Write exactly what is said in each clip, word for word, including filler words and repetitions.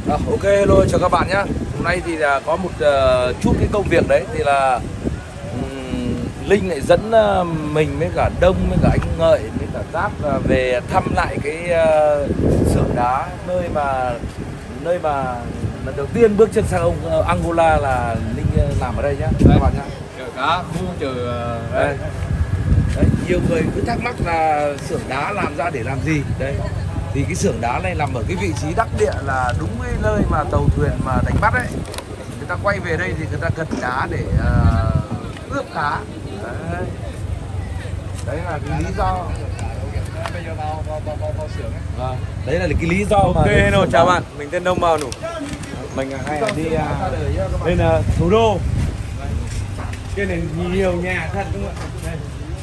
À, ok, hello, chào các bạn nhé. Hôm nay thì là có một uh, chút cái công việc đấy thì là um, Linh lại dẫn uh, mình với cả Đông với cả anh Ngợi với cả Giáp uh, về thăm lại cái uh, xưởng đá nơi mà nơi mà lần đầu tiên bước chân sang ông uh, Angola là Linh uh, làm ở đây nhá các bạn nhá. Chờ cá, mua chờ uh, đây. Đấy, nhiều người cứ thắc mắc là xưởng đá làm ra để làm gì đây. Thì cái xưởng đá này nằm ở cái vị trí đắc địa là đúng cái nơi mà tàu thuyền mà đánh bắt ấy. Người ta quay về đây thì người ta cần đá để uh, ướp cá. Đấy. Đấy là cái lý do. bây giờ vào vào vào vào, vào xưởng ấy. À, đấy là cái lý do mà. Ok, hello, chào bạn, mình tên Đông Mào Nủ. Mình hay là đi uh, lên uh, thủ đô. Trên này nhiều nhà thật đúng không ạ?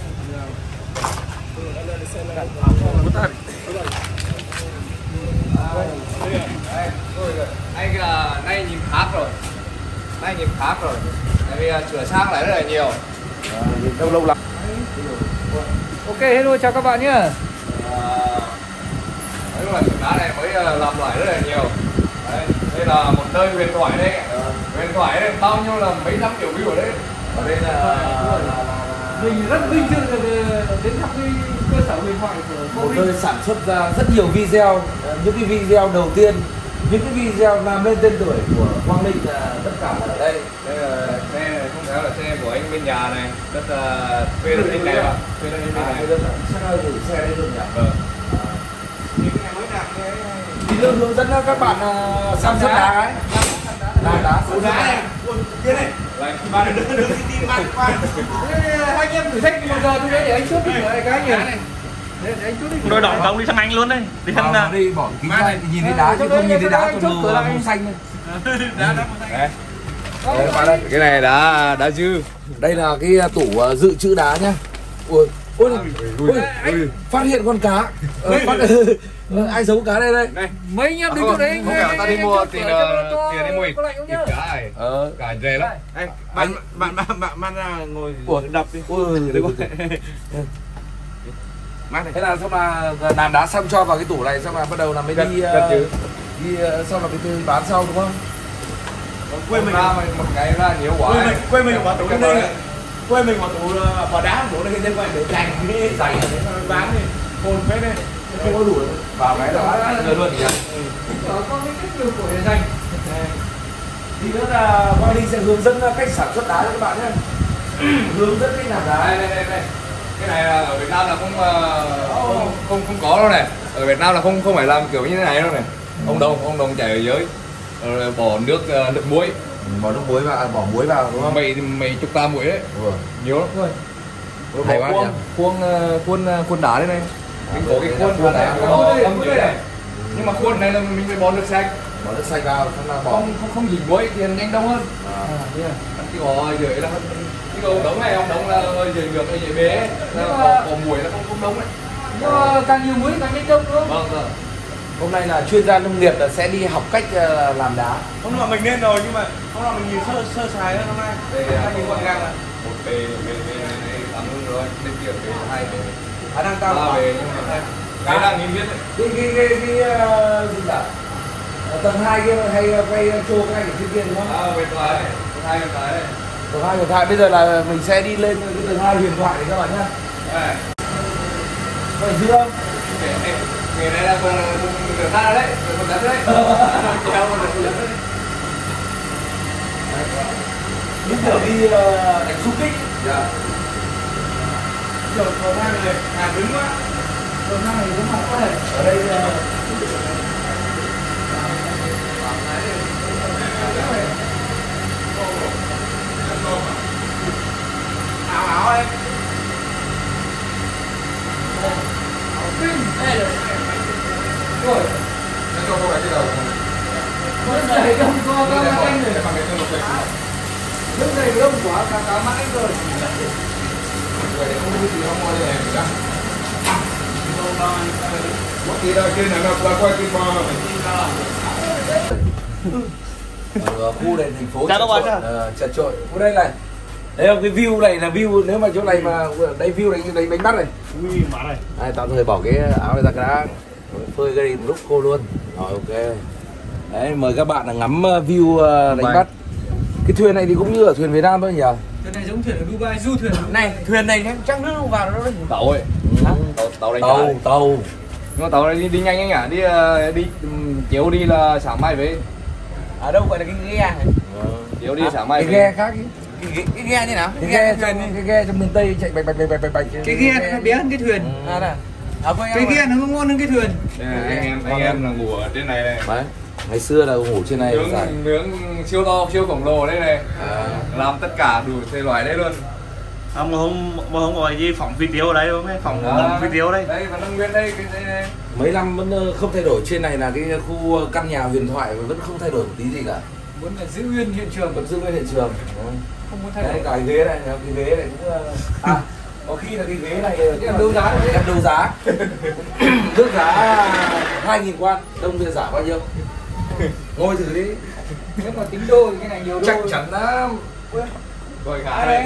Anh là nay nhìn khác rồi, nay nhìn khác rồi, tại vì uh, sửa sang lại rất là nhiều. À, lâu lâu lắm. Ok, hello, chào các bạn nhé. À, nói chung là xưởng đá này mới uh, làm lại rất là nhiều. Đấy, đây là một nơi huyền thoại đây, huyền thoại đây bao nhiêu là mấy trăm triệu view ở đây. Ở đây là, là, là Mình rất vinh dự đến thăm cái cơ sở huyền thoại của một cô nơi Linh. sản xuất ra rất nhiều video. Những cái video đầu tiên, những cái video làm lên tên tuổi của Quang Linh là tất cả là ở đây. đây là xe này, không phải là xe của anh bên nhà này, rất là thuê được anh này mà, thuê được anh bên À, này. đây là chắc là gửi xe đây luôn nhỉ? Vâng. Thì Lương hướng dẫn các bạn uh, sản xuất đá ấy. Làm đá, sản xuất đá. Kia này, Vâng. bạn đừng đừng đi tìm bạn qua. Hai anh em thử thách bao giờ tôi đấy để anh chốt đi cái cái nhỉ? Để, để anh chốt đi. Đôi đỏ không đi sang Anh luôn đây. Đi sang Vào đi bỏ kính này thì nhìn thấy đá chứ không nhìn thấy đá còn màu màu xanh thôi. đá đá Đấy. Đấy các bạn ơi. Cái này đá đá dư. Đây là cái tủ uh, dự trữ đá nhá. Ui, ui, ui, anh phát hiện con cá. Ờ, phát, ờ, ai giấu cá đây đây? Này. Mấy anh em đứng chỗ đấy. Không phải ta đi mua tiền uh, tiền đi mua có lạnh không thịt nhá? cá này. Ờ. Cả rẻ lắm. Anh, bạn bạn bạn bạn bạn ra ngồi Ủa? đập đi. Ui, Mát này. thế là xong là làm đá xong cho vào cái tủ này xong là bắt đầu là mới Cân- đi cân uh, chứ. đi uh, xong là mới đi bán sau đúng không? Quê mình ra một cái ra nhiều quá. quê mình quê mình bỏ tủ Cái đây. này. Quê mình bỏ tủ uh, bỏ đá tủ này lên quay để dành cái dành để bán đi. Cồn phết đây. Không có đủ vào cái là rồi luôn nhỉ? Ở có cái cách nhiều của để dành. Thì nữa là Quang Linh sẽ hướng dẫn cách sản xuất đá cho các bạn nhé. Hướng dẫn cách làm đá. Đây đây đây đây. Cái này là ở Việt Nam là không uh, không, không không có đâu này. Ở Việt Nam là không không phải làm kiểu như thế này đâu này. Ông Đồng ông Đồng chạy ở dưới. Rồi bỏ nước uh, nước muối. Bỏ nước muối vào, bỏ muối vào đúng không? Mày mày chục ta muối đấy. Ừ. Nhiều lắm thôi. Hay Bỏ quá khuôn nhỉ? khuôn uh, khuôn uh, khuôn đá đây này. Mình có cái khuôn khuôn này đá. có âm dưới này. Nhưng mà khuôn này là mình phải bỏ nước sạch. Bỏ nước sạch vào xong là bỏ. Không không không dính muối thì nhanh đông hơn. À. Cái gò dưới là cái ông đống này ông đống là dưới ngược ở dưới bế là Nhưng mà- có, có muối là không không đống đấy. Nhưng mà càng nhiều muối càng nhanh đông đúng không? Vâng vâng. Hôm nay là chuyên gia nông nghiệp là sẽ đi học cách uh, làm đá. Hôm nọ mình lên rồi nhưng mà hôm nọ mình nhìn sơ sơ sài đó hôm nay. Đây Hai là nhìn quần ngang là. một bề bề bề này này cảm ơn rồi bên kia bề hai bề Khả năng cao ba là bề nhưng mà cái đang nghìn biết đấy. Cái cái cái cái uh, gì cả? Ở tầng hai kia hay quay show cái này trên kia đúng không? À bên phải bên hai bên phải đây. Tầng hai huyền thoại bây giờ là mình sẽ đi lên cái tầng hai huyền thoại để các bạn nhá. Đây. Có phải chưa? Cái cái này là cùng cùng người ta đấy, người ta đấy. Kéo một được đấy. Những kiểu đi uh, đánh xung kích. Dạ. Rồi cầu thang này hàng cứng quá. Rồi năm này cũng học có thể. Ở đây uh, Áo áo đây. Đây rồi. Rồi. Nó cho cô cái đầu. Vẫn dày đông co co Đây các anh để rồi. bằng cái chân lục này. Vẫn dày đông quá cả cả mãi rồi. Người đấy không biết gì không mua này cả. Một tí đâu trên này nó qua quay kim bò. ở khu này thành phố Chào các bạn nhá. uh, chật trội. Ở đây này. Thấy không, cái view này là view nếu mà chỗ này mà đây view này đánh đánh bắt này. Ui má này. Đây, tao thời bỏ cái áo này ra cái đã phơi cái này một lúc khô luôn. Rồi ok. Đấy, mời các bạn là ngắm view đánh Vâng. bắt. Cái thuyền này thì cũng như ở thuyền Việt Nam thôi nhỉ? Thuyền này giống thuyền ở Dubai, du thuyền. Này, thuyền này chắc nước không vào đâu đấy. Tàu ấy. Ừ. Tàu tàu đánh cá. Tàu, tàu. Nhưng mà tàu này đi, đi nhanh nhanh à, đi ờ, đi um, chiều đi là sáng mai về. Ở đâu gọi là cái ghe? Chiều đi sáng mai Cái về. ghe khác ý. Cái, cái ghe như nào? Cái ghe trong cái ghe trong miền Tây chạy bạch bạch bạch bạch bạch bạch. Cái ghe nó bé hơn cái thuyền. À nè. Ở quê Cái em ghe nó ngon hơn cái thuyền. Đây này, anh em anh em là ngủ ở trên này này. Đấy. Ngày xưa là ngủ trên này Nướng giải. nướng siêu to siêu khổng lồ đây này. À. Làm tất cả đủ thể loại đấy luôn. À, mà không mà không gọi gì phỏng video ở đây đúng không? Phỏng À, video ở đây. Đây vẫn đang nguyên đây cái đây, đây. Mấy năm vẫn ờ, không thay đổi. Trên này là cái khu căn nhà huyền thoại và vẫn không thay đổi một tí gì cả. Muốn là giữ nguyên hiện trường, Vẫn giữ nguyên hiện trường. Đấy. không muốn thay Đấy, đổi. cả cái ghế này, cái ghế này cũng ờ, à, có khi là cái ghế này Em đấu giá đấy. em đấu giá. Nước giá hai nghìn quan, đông bây giờ giá bao nhiêu? Ngồi thử đi. Nếu mà tính đô thì cái này nhiều đô. Chắc chắn lắm. Rồi cả đây.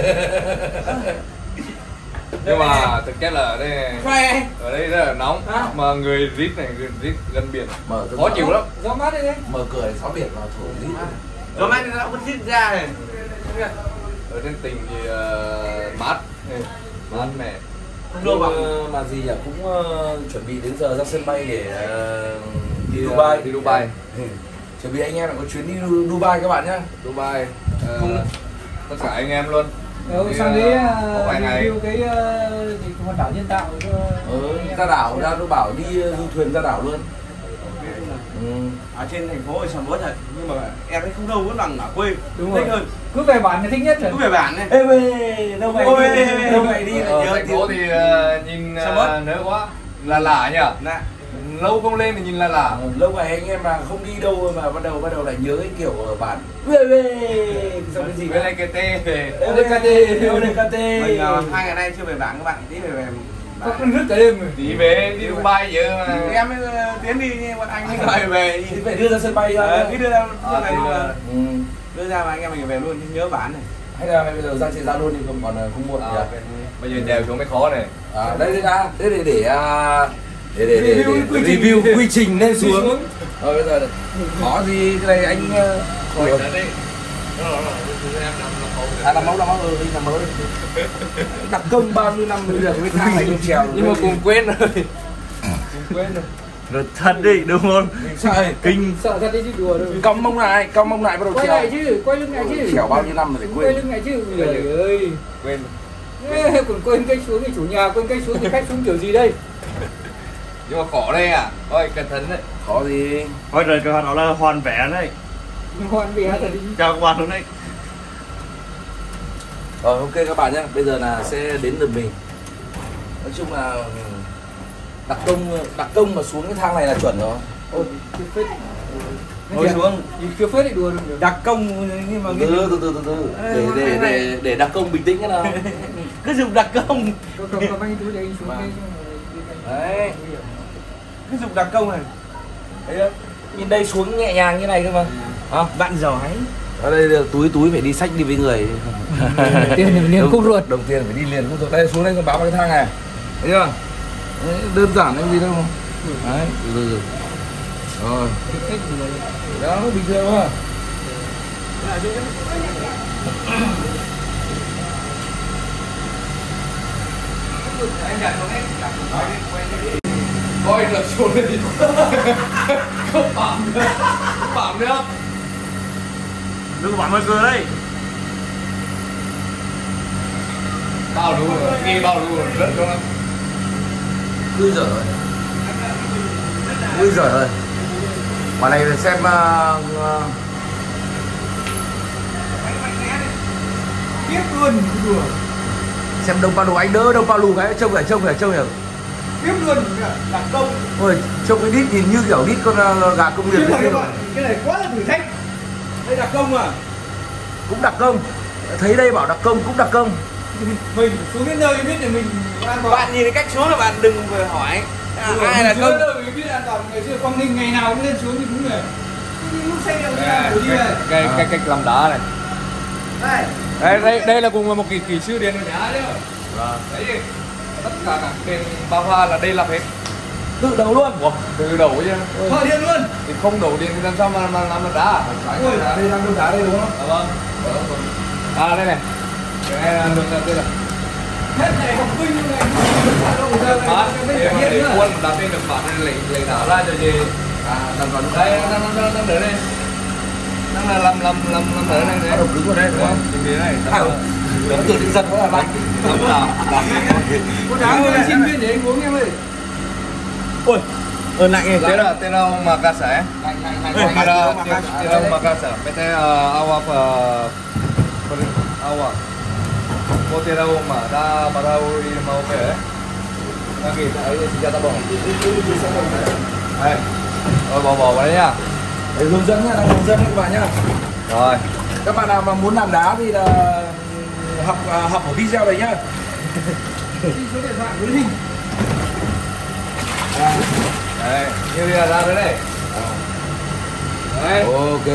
Nhưng mà thực chất là ở đây Khoe. ở đây rất là nóng À. mà người rít này người rít gần biển Mở từ khó chịu lắm. Gió mát đây đấy. Mở cửa này sóng biển vào thổi đi. Rồi mai nó vẫn rít ra này. Ở trên tỉnh thì uh, mát mát mẻ. Không đâu bằng. Ờ, mà gì nhỉ, cũng ờ, chuẩn bị đến giờ ra sân bay để ờ, đi Đi, ờ, Dubai. đi Dubai. Ừ. Chuẩn bị anh em là có chuyến đi Du- Dubai các bạn nhé. Dubai ờ, Không. tất cả anh em luôn. Ừ, Đi, sang ờ, đấy có vài ngày. review cái uh, gì hòn đảo nhân tạo cho Ừ, ra đảo, ra tôi bảo đi ờ, du thuyền ra đảo luôn. Ừ. Ở trên thành phố thì sầm uất thật, nhưng mà em thấy không đâu vẫn bằng ở quê. Đúng Thích rồi. hơn. Cứ về bản thì thích nhất rồi. Cứ về bản này. Ê về, đâu mày Ôi, đi, đâu mày đi là Ở nhớ thành phố tiếng. thì ờ, nhìn Sao uh, mất? nữa quá là lạ nhỉ. Nè. Lâu không lên thì nhìn là lạ. Ờ, lâu ngày anh em mà không đi đâu mà bắt đầu bắt đầu lại nhớ cái kiểu ở bản về về xong cái gì Bên nữa. này cái tê về. ô đê ca tê ô đê ca tê Mình uh, hai ngày nay chưa về bản các bạn, tí về về Có bản. con rứt cả đêm rồi. Đi về đi Dubai giờ mà. Em mới uh, tiến đi nhưng bọn anh mới gọi về. thì phải đưa ra sân bay ra. Ờ, tí đưa ra đưa À, về thì luôn. là- là- Ừ. Đưa ra mà anh em mình về luôn, nhớ bản này. Hay là bây giờ ra trên ra luôn thì không còn là không muộn À, nhỉ? ok. Bây giờ đèo xuống mới khó này. À, đây đây ra thế để để à, để để để, để, Review quy trình. review quy trình lên Đi xuống. xuống. Rồi bây giờ có gì cái này anh ờ, Rồi được. đó đi. Đó là em nằm là khổ. À làm mẫu làm mẫu ừ, đi làm mẫu đi. Đặt công bao nhiêu năm bây giờ cái thang này không trèo Nhưng mà cùng quên rồi. Cùng quên rồi. Rồi thật đi, đúng không? sao ấy? Kinh. Sợ thật đi chứ đùa đâu. Cong mông lại cong mông lại bắt đầu Quay trèo. lại chứ, quay lưng lại chứ. Trèo bao nhiêu năm rồi để Quay quên. lưng lại chứ. Trời ơi. Quên. Ê, còn quên cây xuống thì chủ nhà quên cây xuống thì khách xuống kiểu gì đây? Nhưng mà khó đây à. Thôi cẩn thận đấy. Có gì? Thôi rồi cái đó là hoàn vẽ đấy. Hoàn bị hát thật đi. Chào các bạn hôm nay. Rồi ok các bạn nhé, bây giờ là sẽ đến lượt mình. Nói chung là đặt công đặt công mà xuống cái thang này là chuẩn rồi. Ôi, chưa phết. Ngồi xuống. Chưa phết thì đùa được rồi. Đặc công nhưng mà Từ từ từ từ từ từ để để để để đặt công bình tĩnh cái nào. cứ dùng đặc công. Cầm cầm cầm anh túi để anh xuống đây. Đấy, Cứ dùng đặc công này. thấy chưa? Nhìn đây xuống nhẹ nhàng như này cơ mà. À, Bạn giỏi. ở đây là túi túi phải đi xách đi với người. Tiền thì liền khúc ruột. Đồng tiền phải đi liền khúc ruột. Đây xuống đây còn báo vào cái thang này. Thấy chưa? Đấy, đơn giản cái gì đâu. Đấy, từ từ. Rồi, đó bình thường mà. Coi được xuống đi. Không phạm nữa. Không phạm nữa. Đừng bạn mở cửa đây. Bao đủ rồi. Nghe bao đủ rồi. Rất đúng không? Ui giời ơi. Ui giời ơi. Quả này là xem uh, uh, Tiếp luôn đùa. xem Đông Palu anh đỡ Đông Palu cái trông phải trông phải trông phải. Tiếp luôn đặc công. Ôi, trông cái đít nhìn như kiểu đít con uh, gà công nghiệp Cái thế này kia. các bạn, cái này quá là thử thách. Đây đặc công à? Cũng đặc công. Thấy đây bảo đặc công cũng đặc công. Mình xuống đến nơi biết là mình an toàn. Bạn nhìn cái cách xuống là bạn đừng phải hỏi. À, ai là Mình công? xuống đến nơi mình biết an toàn. Ngày xưa Quang Ninh ngày nào cũng lên xuống thì đúng rồi. Lúc xây đâu ra của đi về. Cái cái cách làm đá này. Đây. Đây đây đây là cùng là một kỹ kỹ sư điện đá đấy. Vâng. Đấy. Tất cả các bên bao hoa là đây làm hết. Tự đấu luôn. Ủa, từ đầu chứ. Thợ điện luôn. Thì không đổ điện thì làm sao mà mà làm được đá? Ôi, đá đây đang đưa đá đây đúng không? À, vâng. À đây này. Cái này là được đây là. Hết này học vinh như này. Đó, thì quân đặt trên được bản này lấy lấy đá ra cho gì? À, đang còn Đây, đang đang đang đang đỡ đây. Đang là làm làm làm làm đỡ này bắt này. đầu đứng vào đây đúng không? Chuẩn bị này. À, tưởng tượng định giật nó là lạnh. Làm đá, đá. Có đá ơi, xin viên để anh uống em ơi. Ôi, ơn lạnh này. Tera tera Makassar. Lạnh lạnh lạnh. Tera tera Makassar. Bete awak awak. Mau tera mà đã bắt đầu đi mau về. Lagi Đấy, xin chào ta bỏ. đây. Rồi bỏ bỏ vào đấy nha. Để hướng dẫn nha, đang hướng dẫn các bạn nhá. Rồi. Các bạn nào mà muốn làm đá thì là học à, học ở video này nhá. Xin số điện thoại với hình. À, Đây, như bây giờ ra tới đây. Đấy. ok.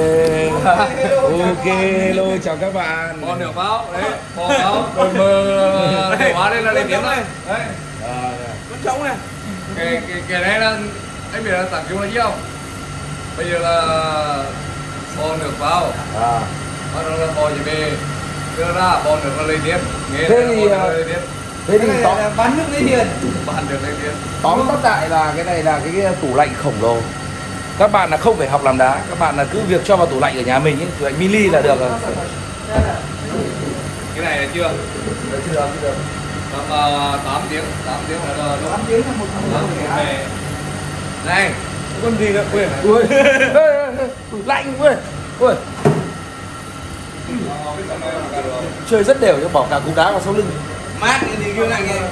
Ok, hello chào các bạn. Bò nửa pháo, đấy, bò pháo, rồi mờ nửa hóa đây là lên tiếng đây. Đấy. À, Vẫn trống này. Cái cái cái này là anh biết là tặng chúng là gì không? Bây giờ là bò nửa pháo, à. bắt đầu là bò gì về đưa ra bò nửa là lên tiếng. Nghe Thế là thì, bò nửa à, lên tiếng. Thế Cái thì này tóm, là bán nước lấy tiền. Bạn được lên tiếng. tóm tắt lại là cái này là cái, cái tủ lạnh khổng lồ. Các bạn là không phải học làm đá, các bạn là cứ việc cho vào tủ lạnh ở nhà mình ấy, tủ lạnh mini là được rồi. Cái này là chưa? Đấy, chưa được, chưa được. Tầm uh, tám tiếng, tám tiếng là rồi. tám tiếng là một Tám tháng. tiếng về. Này, Con gì nữa? Ui. Ui, ê, ê, ê, lạnh ui, ui, chơi rất đều cho bỏ cả cục đá vào sau lưng. Mát thì kêu lạnh này.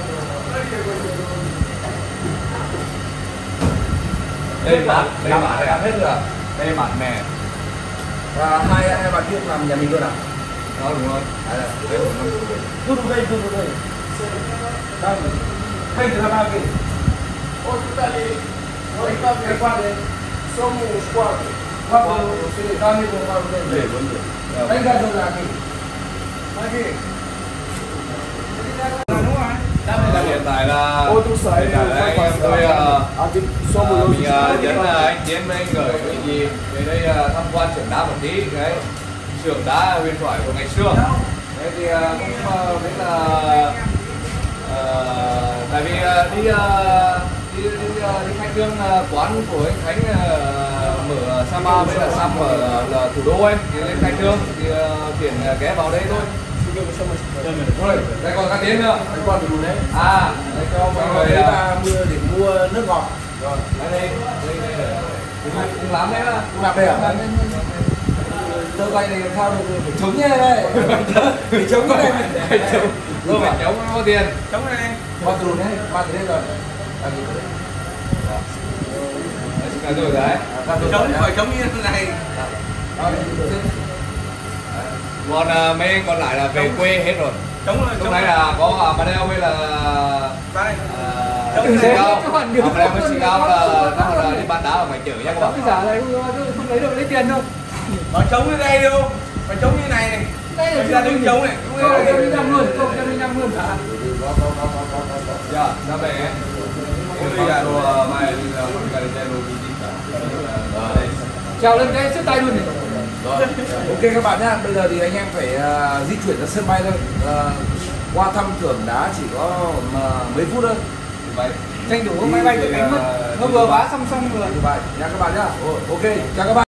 đây bạn, đây Làm bạn làm này, hết rồi. đây bạn nè. Và hai hai bạn kia làm nhà mình luôn à? Đó đúng rồi. À, Đây đúng rồi. tudo bem, tudo bem. Tá, vem gravar aqui. Outro tá ali. Oi, tá vendo? Quatro. Somos quatro. Quatro. Você tá me com quatro dele. Vem cá jogar aqui. Aqui. Hiện tại là Outro sai. hiện tại là anh em tôi ờ, Aqui ờ, somos mình ờ, dẫn ờ, anh Tiến với anh gửi cái gì về đây ờ, tham quan xưởng đá một tí đấy, xưởng đá huyền thoại của ngày xưa. Đấy thì ờ, cũng ờ, biết là ờ, tại vì ờ, đi ờ, đi đi, ờ, đi khai trương ờ, quán của anh Khánh ờ, mở Sapa với là Sam ở là thủ đô ấy thì lên khai trương thì ờ, tiền ờ, ghé vào đây thôi. Rồi, đây còn các Tiến nữa. Đấy con từ đấy. À, đây cho mọi Mọi người người ờ, ta mua để mua nước ngọt. Rồi, đây đây đây đây đây. Cũng lắm đấy mà. cũng làm đây à? Tớ quay này làm sao được phải chống như này đây. Phải chống cái này. Phải chống. Tôi phải chống nó có tiền. Trống này. Qua từ đấy, qua từ đây rồi. À, gì đấy. Cả rồi đấy. Qua từ Trống rồi phải nhá. trống như thế này. Rồi, từ đây. Còn à, mấy anh còn lại là về quê hết rồi. Trống là Lúc trống. nãy là có à, bà đeo với là Đây. à, Trống Sĩ này. Cao. À, bà đeo với Sĩ Cao là đang là đi bán đá ở ngoài chợ nhá các bạn. Bây giờ này không, không lấy được lấy tiền đâu. Nó trống như đây đâu. Phải trống như này này. Đây là Phải ra đứng trống này. Không cho đi năm luôn, không cho đi năm luôn. Dạ, ra về ấy. Bây giờ đồ mai đi là một cái chai đồ đi đi cả. Trèo lên cái trước tay luôn này. Rồi. Ok các bạn nhá, bây giờ thì anh em phải uh, di chuyển ra sân bay thôi. Uh, qua thăm xưởng đá chỉ có uh, mấy phút thôi. Vậy. Tranh thủ máy bay cất cánh mất. Nó vừa vá xong xong rồi. Như vậy nha các bạn nhá. Ok, chào các bạn.